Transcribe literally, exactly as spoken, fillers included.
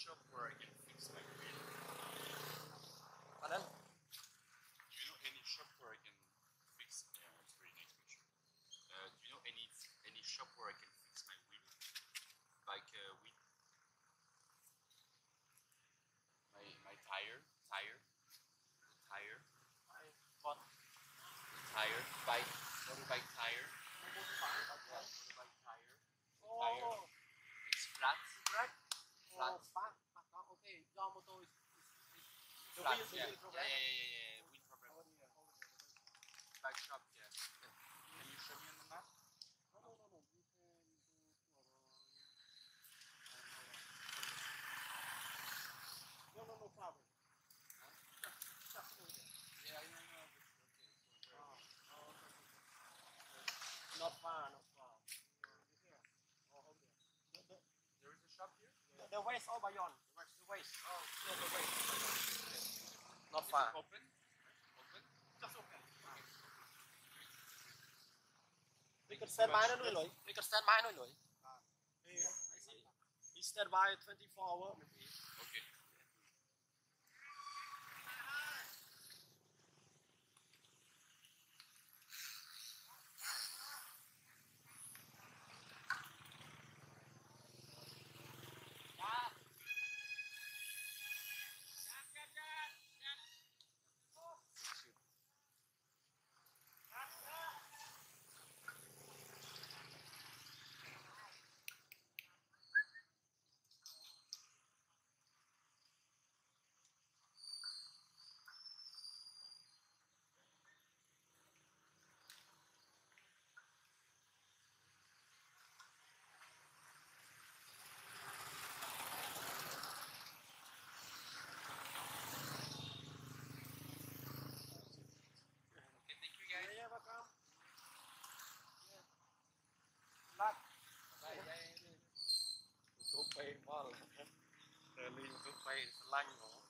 shop where I can fix my wheel? Pardon? Do you know any shop where I can fix? Yeah, it's very nice picture. Uh, do you know any any shop where I can fix my wheel? Like uh, wheel? My my tire, tire, the tire, I what? the tire, bike, motorbike tire. Yeah, motorbike tire. The tire. Oh, It's flat. right. Flat. Oh, flat. Flat. Okay, your motor is, is, is the Flat. wheel, the Yeah. wheel Yeah, problem. yeah, yeah, yeah, yeah. Wheel problem. Over here, over there. Bike shop. Yeah. Can you show me on the map? No, no, no, no. You can go to our. No, no, no problem. Huh? Just, just over there. Yeah, I know, I know. But okay. So where? Oh, oh, okay. Not far, not far. Uh, here. Oh, over there. The, the, There is a shop here. the, the waist over yonder. The waist. The waist. Oh, Yeah, the waist. Not is far. it open? Open? Just open. We can stand by nó nuôi lưỡi. We can stand by nuôi lưỡi. I see. He stand by twenty-four hours. Okay. Okay, thank you guys. Yeah, yeah, welcome. Yeah. Luck. Bye. Yeah, yeah, yeah. Tụi phê quá là. Rồi đi tụi phê lanh rồi.